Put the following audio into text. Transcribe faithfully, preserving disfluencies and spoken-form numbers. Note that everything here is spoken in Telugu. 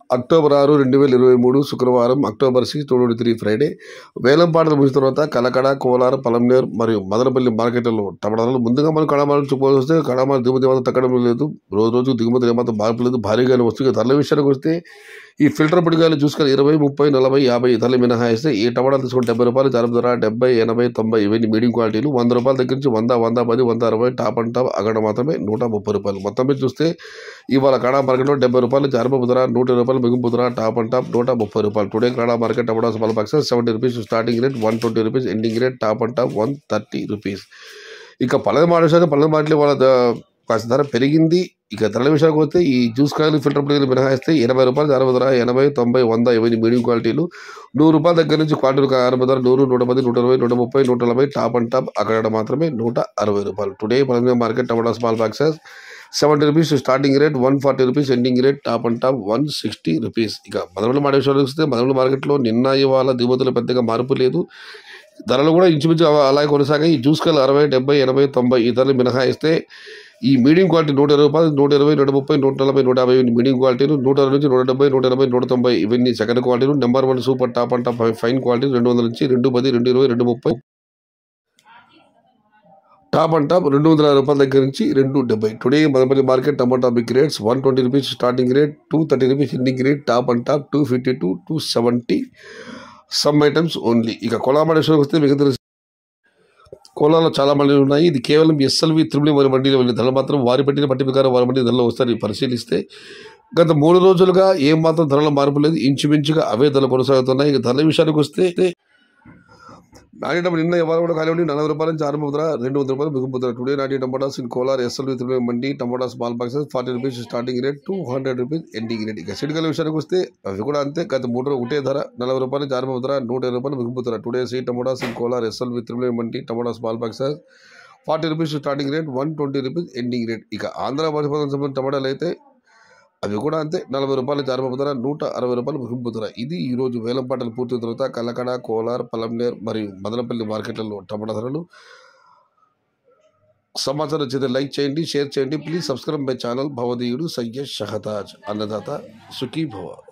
అక్టోబర్ ఆరు రెండు వేల ఇరవై మూడు శుక్రవారం, October six two twenty three Friday. వేలం పాటలు ముగిసిన తర్వాత కలకడ, కోలార్, పలమనేర్ మరియు మదనపల్లి మార్కెట్లలో టమాటాలు ముందుగా మనం కడామాలు చూసుకోవాల్సి వస్తే కడామాలు దిగుమతి ఏమాత్రం తగ్గడం లేదు. రోజు రోజు దిగుమతి ఏమాత్రం మార్పు లేదు, భారీగానే వస్తుంది. ధరల విషయానికి వస్తే ఈ ఫిల్టర్ పొడిగాయలు చూసుకొని ఇరవై ముప్పై నలభై యాభై ధరలు మినహాయిస్తే ఈ టమాటాలు తీసుకుని డెబ్బై రూపాయలు చారు ధర, డెబ్బై ఎనభై తొంభై ఇవన్నీ మీడియం క్వాలిటీలు. వంద రూపాయల దగ్గర నుంచి వంద వంద పది వంద అరవై టాప్ అండ్ టాప్ అక్కడ మాత్రమే నూట ముప్పై రూపాయలు. మొత్తం మీద చూస్తే ఇవాళ కడా మార్కెట్లో డెబ్బై రూపాయలు చారుపప్పు ధర, నూట ఇరవై రూపాయలు మిగుంపు ధర, టాప్ అండ్ టాప్ నూట ముప్పై రూపాయలు. టుడే కడా market tomato small boxes seventy rupees starting rate, one twenty rupees ending rate, top and top one thirty rupees. ఇక పళ్ళ మాడేసాక పళ్ళ మాటలు వాళ్ళ కాస్త ధర పెరిగింది. ఇక ధరల విషయానికి వస్తే ఈ జ్యూస్ కాయలు ఫిల్టర్ పొడిలు మినహాయిస్తే ఎనభై రూపాయలు అరవై ధర, ఎనభై తొంభై వంద ఇవన్నీ మీడియం క్వాలిటీలు. నూరు రూపాయల దగ్గర నుంచి క్వాలిటీలు అరవై ధర, నూరు నూట పది నూట ఇరవై నూట ముప్పై నూట నలభై టాప్ అండ్ టాప్ అక్కడ మాత్రమే నూట అరవై రూపాయలు. టుడే పలంగా market tomato small boxes seventy rupees starting rate, one forty rupees ending rate, top and top one sixty rupees. ఇక మదనపల్లి మార్కెట్ విషయానికి వస్తే మదనపల్లి మార్కెట్లో నిన్న ఇవాళ దిగుమతులు పెద్దగా మార్పు లేదు. ధరలు కూడా ఇంచుమించు అలాగే కొనసాగాయి. ఈ జ్యూస్ కాయలు అరవై డెబ్బై ఎనభై తొంభై ఈ ధరలు మినహాయిస్తే ఈ మీడియం క్వాలిటీ నూట ఇరవై రూపాయలు, నూట ఇరవై నూట ముప్పై నూట నలభై నూట యాభై మీడియం క్వాలిటీలు, నూట అరవై నుంచి నూట డెబ్బై నూట ఎనభై నూట తొంభై ఇవన్నీ సెకండ్ క్వాలిటీలు. Number one super top and top fine quality రెండు వందల నుంచి రెండు పది రెండు ఇరవై రెండు ముప్పై టాప్ అండ్ టాప్ రెండు వందల రూపాయల దగ్గర నుంచి రెండు డెబ్బై. Today Madanapalle market tomato big rates one twenty rupees starting rate, two thirty rupees ending rate, top and top two fifty two two seventy some items only. ఇక కొలామాడేశ్వరికి వస్తే మిగతా కోలాలో చాలా మండీలు ఉన్నాయి. ఇది కేవలం ఎస్ఎల్వి త్రిబుల్ వారి మండీలో వెళ్ళిన ధరలు మాత్రం వారి పెట్టిన పట్టి ప్రకారం వారి మండీ ధరలు వస్తారని పరిశీలిస్తే గత మూడు రోజులుగా ఏం మాత్రం ధరల మార్పు లేదు, ఇంచుమించుగా అవే ధరలు కొనసాగుతున్నాయి. ఇక ధరల విషయానికి వస్తే నాటి టమాటా నిన్న ఇవాళ కూడా ఖాళీ ఉండి నలభై రూపాయల నుంచి ఆరంభ ధర, రెండు వందల రూపాయలు మిగుంపు ధర. టుడే నాటి tomatoes in Kolar SLV triple mandi tomato small boxes forty rupees starting rate, two hundred rupees ending rate. ఇక సిడికల విషయానికి వస్తే అవి కూడా అంతే. గత మూడు రోజులు ఒకటే ధర, నలభై రూపాయల నుంచి ఆరంభ ధర, నూట ఇరవై రూపాయలు మిగుంపు ధర. టుడే సీ tomatoes in Kolar SLV triple mandi tomato small boxes forty rupees starting rate, one twenty rupees ending rate. ఇక ఆంధ్ర మధ్యప్రదేశ్ సంబంధించిన టమాటాలు అయితే అవి కూడా అంతే. నలభై రూపాయల చారుపప్పు ధర, నూట అరవై రూపాయలు ముగింపు ధర. ఇది ఈ రోజు వేలం పాటలు పూర్తి తర్వాత కలకడ, కోలార్, పలమనేర్ మరియు మదనపల్లి మార్కెట్లలో టమాటా ధరలు. సమాచారం వచ్చింది లైక్ చేయండి, షేర్ చేయండి. Please subscribe my channel. భవదీయుడు సయ్యద్ షహాtaj, అన్నదాత సుఖీ భవ.